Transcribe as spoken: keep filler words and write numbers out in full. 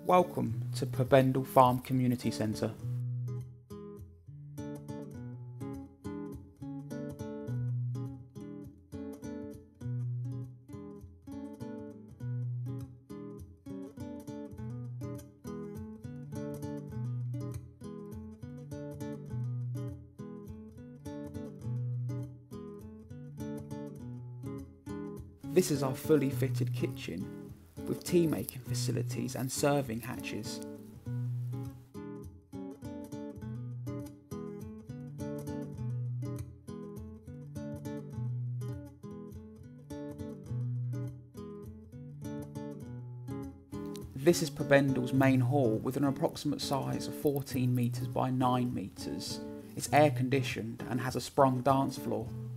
Welcome to Prebendal Farm Community Centre. This is our fully fitted kitchen, with tea making facilities and serving hatches. This is Prebendal's main hall with an approximate size of fourteen metres by nine metres. It's air conditioned and has a sprung dance floor.